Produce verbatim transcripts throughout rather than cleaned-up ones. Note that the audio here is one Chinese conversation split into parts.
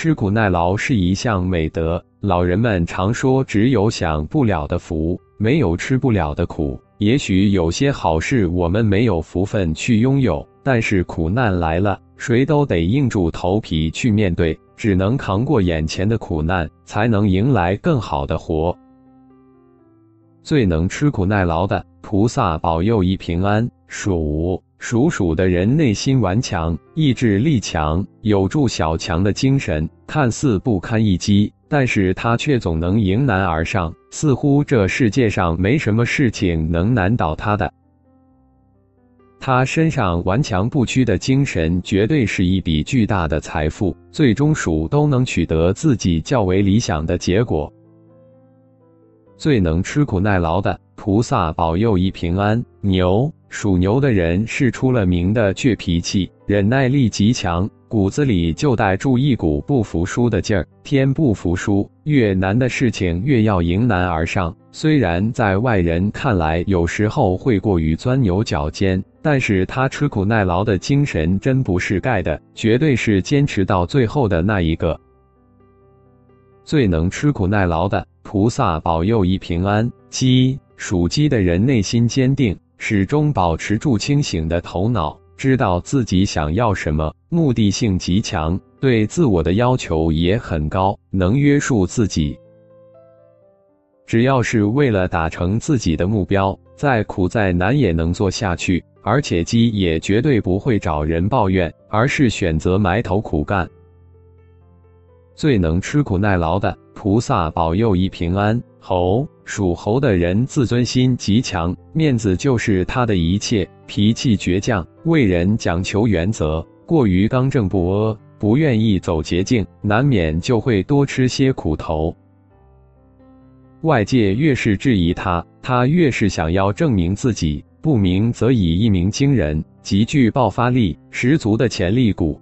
吃苦耐劳是一项美德。老人们常说，只有享不了的福，没有吃不了的苦。也许有些好事我们没有福分去拥有，但是苦难来了，谁都得硬住头皮去面对，只能扛过眼前的苦难，才能迎来更好的活。最能吃苦耐劳的，菩萨保佑一平安。属属鼠的人内心顽强，意志力强，有助小强的精神，看似不堪一击，但是他却总能迎难而上，似乎这世界上没什么事情能难倒他的。他身上顽强不屈的精神绝对是一笔巨大的财富，最终鼠都能取得自己较为理想的结果。最能吃苦耐劳的，菩萨保佑一平安。牛属牛的人是出了名的倔脾气，忍耐力极强，骨子里就带住一股不服输的劲儿，天不服输，越难的事情越要迎难而上。虽然在外人看来有时候会过于钻牛角尖，但是他吃苦耐劳的精神真不是盖的，绝对是坚持到最后的那一个。最能吃苦耐劳的，菩萨保佑一平安。鸡属鸡的人内心坚定，始终保持住清醒的头脑，知道自己想要什么，目的性极强，对自我的要求也很高，能约束自己。只要是为了达成自己的目标，再苦再难也能做下去，而且鸡也绝对不会找人抱怨，而是选择埋头苦干。最能吃苦耐劳的，菩萨保佑一平安。猴属猴的人自尊心极强，面子就是他的一切，脾气倔强，为人讲求原则，过于刚正不阿，不愿意走捷径，难免就会多吃些苦头。外界越是质疑他，他越是想要证明自己，不鸣则已，一鸣惊人，极具爆发力，十足的潜力股。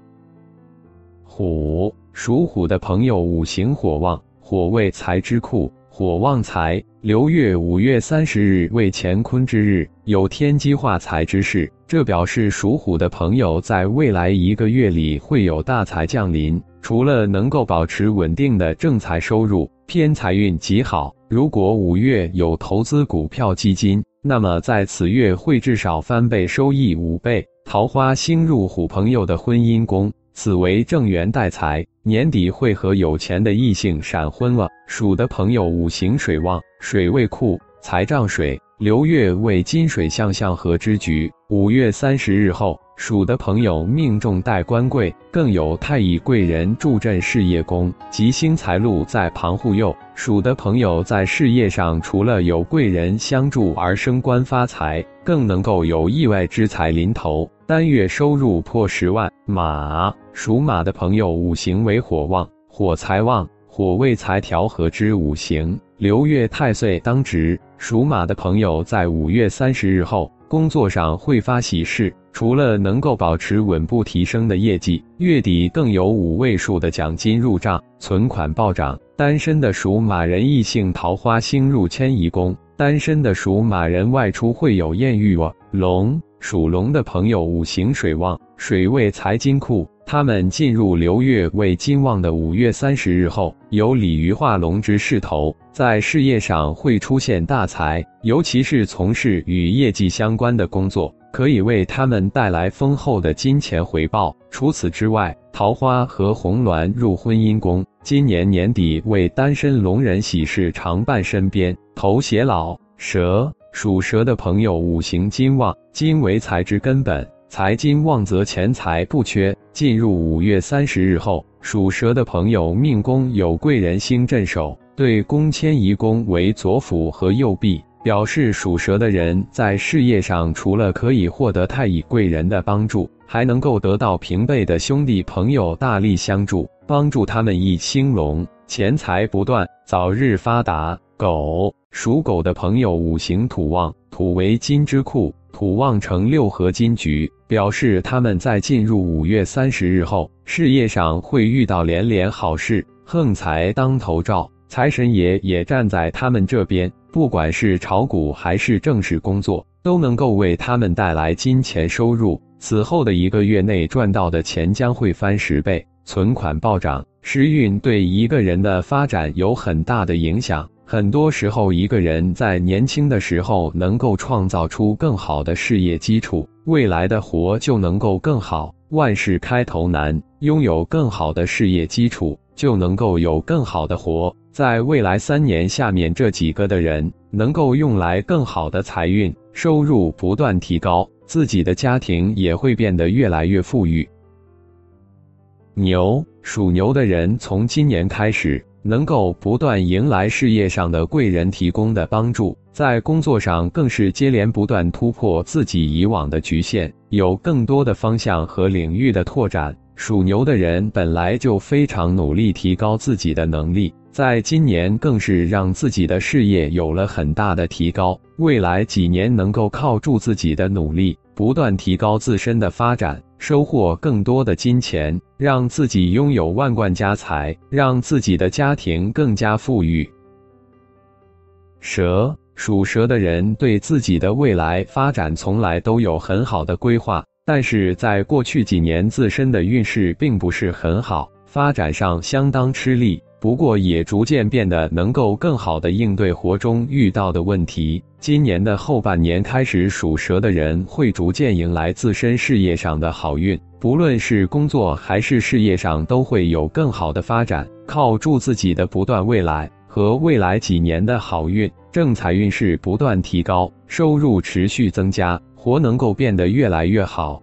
虎属虎的朋友五行火旺，火为财之库，火旺财。流月五月三十日为乾坤之日，有天机化财之势，这表示属虎的朋友在未来一个月里会有大财降临。除了能够保持稳定的正财收入，偏财运极好。如果五月有投资股票基金，那么在此月会至少翻倍收益五倍。桃花星入虎朋友的婚姻宫，此为正缘带财，年底会和有钱的异性闪婚了。属的朋友五行水旺，水为库，财仗水，流月为金水相相合之局。五月三十日后，属的朋友命中带官贵，更有太乙贵人助阵事业宫，吉星财路在旁护佑。属的朋友在事业上除了有贵人相助而升官发财，更能够有意外之财临头，单月收入破十万。马属马的朋友五行为火旺，火财旺，火为财调和之五行，流月太岁当值。属马的朋友在五月三十日后，工作上会发喜事，除了能够保持稳步提升的业绩，月底更有五位数的奖金入账，存款暴涨。单身的属马人异性桃花星入迁移宫，单身的属马人外出会有艳遇哦。龙属龙的朋友五行水旺，水为财金库，他们进入流月为金旺的五月三十日后，有鲤鱼化龙之势头，在事业上会出现大财，尤其是从事与业绩相关的工作，可以为他们带来丰厚的金钱回报。除此之外，桃花和红鸾入婚姻宫，今年年底为单身龙人喜事常伴身边。头偕老。蛇属蛇的朋友五行金旺，金为财之根本，财金旺则钱财不缺。进入五月三十日后，属蛇的朋友命宫有贵人星镇守，对宫迁移宫为左辅和右弼，表示属蛇的人在事业上除了可以获得太乙贵人的帮助，还能够得到平辈的兄弟朋友大力相助，帮助他们一兴隆，钱财不断，早日发达。狗属狗的朋友五行土旺，土为金之库，土旺成六合金局，表示他们在进入五月三十日后，事业上会遇到连连好事，横财当头照，财神爷也站在他们这边，不管是炒股还是正式工作，都能够为他们带来金钱收入。此后的一个月内赚到的钱将会翻十倍。 存款暴涨。时运对一个人的发展有很大的影响。很多时候，一个人在年轻的时候能够创造出更好的事业基础，未来的活就能够更好。万事开头难，拥有更好的事业基础，就能够有更好的活。在未来三年，下面这几个的人能够用来更好的财运，收入不断提高，自己的家庭也会变得越来越富裕。牛，属牛的人从今年开始能够不断迎来事业上的贵人提供的帮助，在工作上更是接连不断突破自己以往的局限，有更多的方向和领域的拓展。属牛的人本来就非常努力提高自己的能力，在今年更是让自己的事业有了很大的提高，未来几年能够靠住自己的努力，不断提高自身的发展，收获更多的金钱，让自己拥有万贯家财，让自己的家庭更加富裕。蛇，属蛇的人对自己的未来发展从来都有很好的规划，但是在过去几年自身的运势并不是很好，发展上相当吃力，不过也逐渐变得能够更好的应对活中遇到的问题。今年的后半年开始，属蛇的人会逐渐迎来自身事业上的好运，不论是工作还是事业上都会有更好的发展，靠住自己的不断未来和未来几年的好运，正财运势不断提高，收入持续增加，活能够变得越来越好。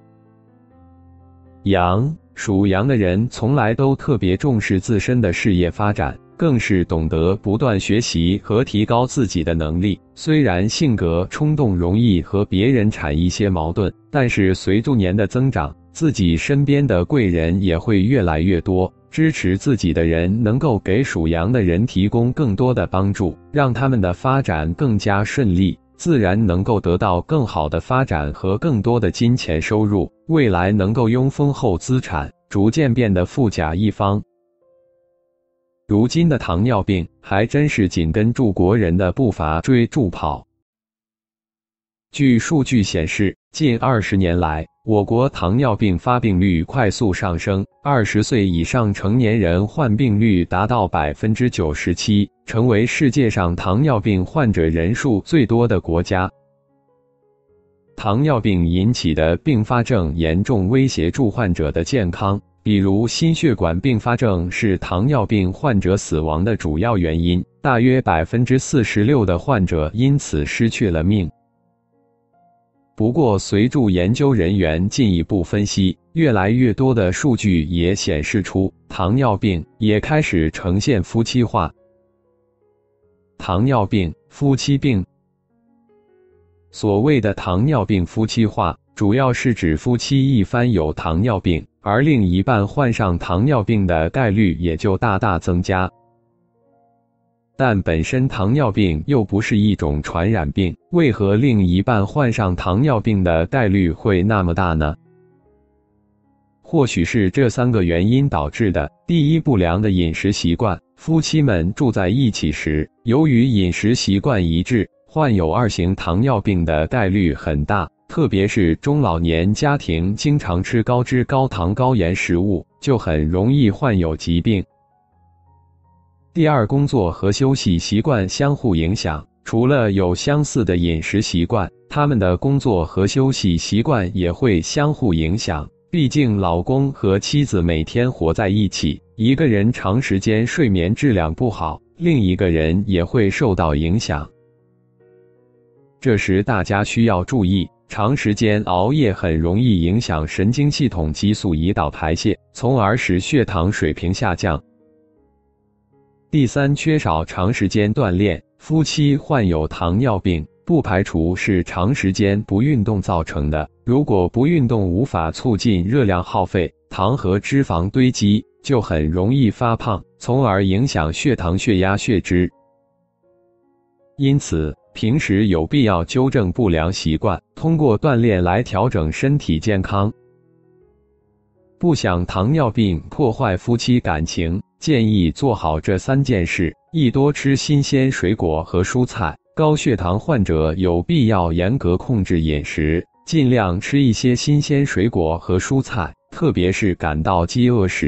羊，属羊的人从来都特别重视自身的事业发展，更是懂得不断学习和提高自己的能力。虽然性格冲动，容易和别人产一些矛盾，但是随着年的增长，自己身边的贵人也会越来越多，支持自己的人能够给属羊的人提供更多的帮助，让他们的发展更加顺利，自然能够得到更好的发展和更多的金钱收入，未来能够拥丰厚资产，逐渐变得富甲一方。如今的糖尿病还真是紧跟住国人的步伐追逐跑。据数据显示，近二十年来，我国糖尿病发病率快速上升，二十岁以上成年人患病率达到 百分之九十七， 成为世界上糖尿病患者人数最多的国家。糖尿病引起的并发症严重威胁住患者的健康，比如心血管并发症是糖尿病患者死亡的主要原因，大约 百分之四十六 的患者因此失去了命。不过，随着研究人员进一步分析，越来越多的数据也显示出，糖尿病也开始呈现夫妻化。糖尿病、夫妻病。所谓的糖尿病夫妻化，主要是指夫妻一方有糖尿病，而另一半患上糖尿病的概率也就大大增加。但本身糖尿病又不是一种传染病，为何另一半患上糖尿病的概率会那么大呢？或许是这三个原因导致的。第一，不良的饮食习惯。夫妻们住在一起时，由于饮食习惯一致，患有二型糖尿病的概率很大，特别是中老年家庭经常吃高脂、高糖、高盐食物，就很容易患有疾病。第二，工作和休息习惯相互影响，除了有相似的饮食习惯，他们的工作和休息习惯也会相互影响。毕竟老公和妻子每天活在一起，一个人长时间睡眠质量不好，另一个人也会受到影响。这时大家需要注意，长时间熬夜很容易影响神经系统激素胰岛排泄，从而使血糖水平下降。第三，缺少长时间锻炼。夫妻患有糖尿病，不排除是长时间不运动造成的。如果不运动无法促进热量耗费，糖和脂肪堆积，就很容易发胖，从而影响血糖、血压、血脂。因此，平时有必要纠正不良习惯，通过锻炼来调整身体健康。不想糖尿病破坏夫妻感情，建议做好这三件事：一、多吃新鲜水果和蔬菜。高血糖患者有必要严格控制饮食，尽量吃一些新鲜水果和蔬菜，特别是感到饥饿时，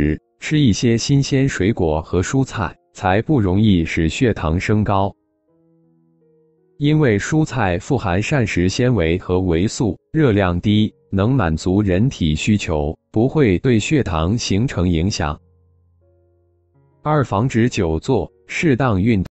吃一些新鲜水果和蔬菜，才不容易使血糖升高。因为蔬菜富含膳食纤维和维素，热量低，能满足人体需求，不会对血糖形成影响。二、防止久坐，适当运动。